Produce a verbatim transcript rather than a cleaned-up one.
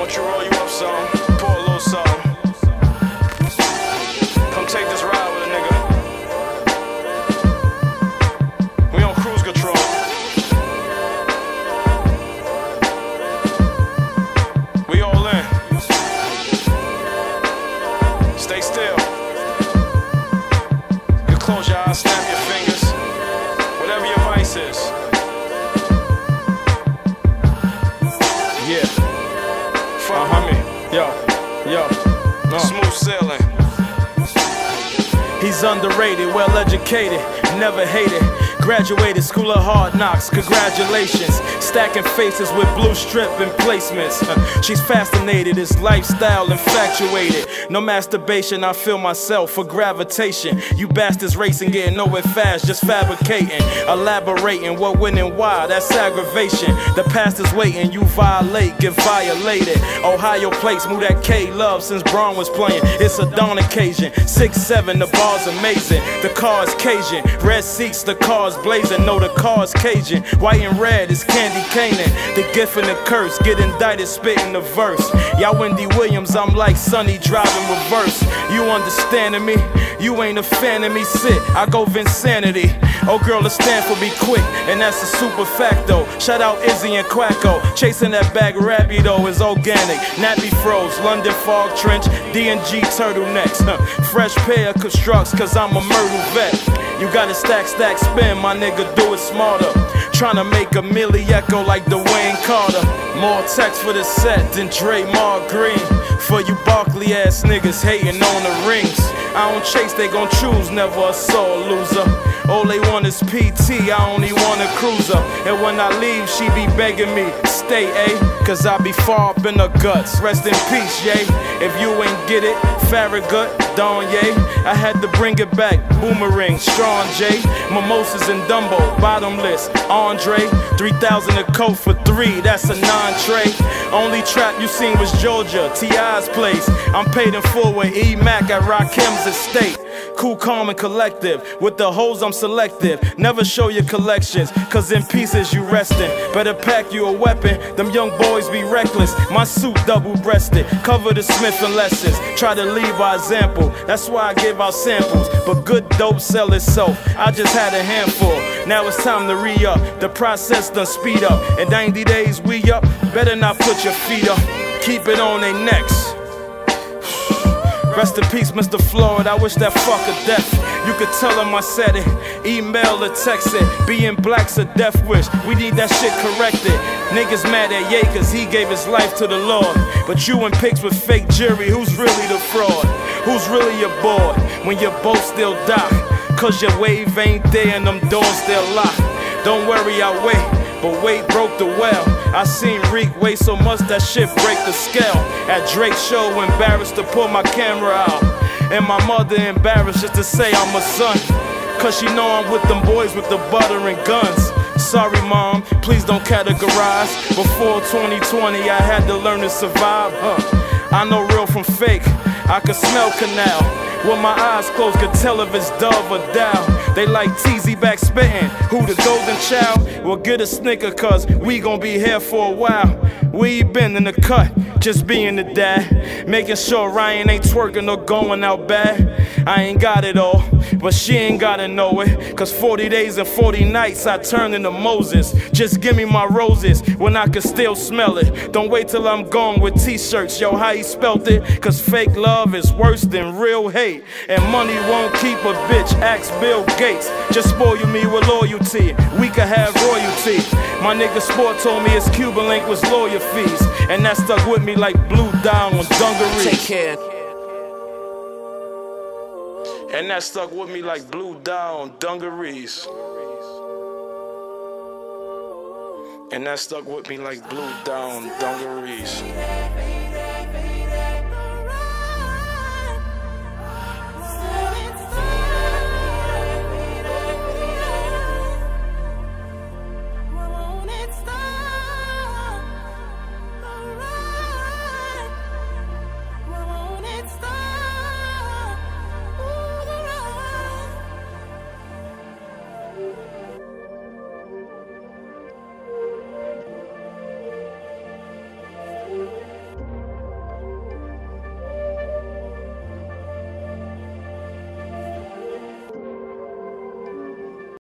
Want you to roll you up some, pour a little something. Come take this ride with a nigga. We on cruise control. We all in. Stay still. You close your eyes, snap your fingers. Whatever your vice is. Yeah. Uh-huh. Me. Yo, yo. Uh. Smooth sailing. He's underrated, well educated, never hated. Graduated school of hard knocks, congratulations. Stacking faces with blue strip and placements. She's fascinated, his lifestyle infatuated. No masturbation, I feel myself for gravitation. You bastards racing, getting nowhere fast, just fabricating. Elaborating what, when, and why, that's aggravation. The past is waiting, you violate, get violated. Ohio plates, move that K-Love since Braun was playing. It's a dawn occasion, six seven, the bar's amazing. The car's Cajun, red seats, the car's blazing. No, the car's Cajun, white and red is candy caning. The gift and the curse, get indicted, spitting the verse. Y'all Wendy Williams, I'm like Sonny driving reverse. You understanding me? You ain't a fan of me, sit, I go Vinsanity. Oh girl, let's stand for be quick, and that's a super facto. Shout out Izzy and Quacko, chasing that bag rapido is organic. Nappy froze, London fog trench, D and G turtlenecks. Huh. Fresh pair of constructs, cause I'm a Myrtle vet. You gotta stack, stack, spin, my nigga, do it smarter. Tryna make a milli echo like Dwayne Carter. More text for the set than Draymond Green. For you Barkley ass niggas hating on the rings. I don't chase, they gon' choose, never a sore loser. All they want is P T, I only want a cruiser. And when I leave, she be begging me, stay, eh? Cause I be far up in the guts, rest in peace, yay. If you ain't get it, Farragut, Don, yay. I had to bring it back, Boomerang, Strong J. Mimosas and Dumbo, bottomless, Andre. Three thousand a coat for three, that's a non-tray. Only trap you seen was Georgia, T I's place. I'm paid in full with E-Mac at Rakim's estate. Cool, calm, and collective. With the hoes, I'm selective. Never show your collections, cause in pieces you resting. Better pack you a weapon, them young boys be reckless. My suit double-breasted, cover the Smith and lessons. Try to leave by example, that's why I give out samples. But good dope sell itself, I just had a handful. Now it's time to re-up, the process done speed up. In ninety days we up, better not put your feet up. Keep it on they necks. Rest in peace, Mister Floyd, I wish that fucker death. You could tell him I said it, email or text it. Being black's a death wish, we need that shit corrected. Niggas mad at Ye cause he gave his life to the Lord. But you in pics with fake jury, who's really the fraud? Who's really your boy when your boat still dock? Cause your wave ain't there and them doors still locked. Don't worry, I wait, but wait broke the well. I seen Reek wait so much that shit break the scale. At Drake's show, embarrassed to pull my camera out. And my mother embarrassed just to say I'm a son. Cause she know I'm with them boys with the butter and guns. Sorry mom, please don't categorize. Before twenty twenty I had to learn to survive, huh? I know real from fake, I could smell canal. With my eyes closed, could tell if it's Dove or Dow. They like Teasy back spittin', who the golden child? Well get a snicker cause we gon' be here for a while. We been in the cut, just being the dad. Making sure Ryan ain't twerking or going out bad. I ain't got it all, but she ain't gotta know it. Cause forty days and forty nights I turn into Moses. Just give me my roses when I can still smell it. Don't wait till I'm gone with t-shirts, yo how he spelt it. Cause fake love is worse than real hate. And money won't keep a bitch, ask Bill Gates. Just spoil me with loyalty, we could have royalty. My nigga Sport told me his Cuban link was lawyer fees. And that stuck with me like blue down on dungarees. Take care. And that stuck with me like blue down dungarees. And that stuck with me like blue down dungarees.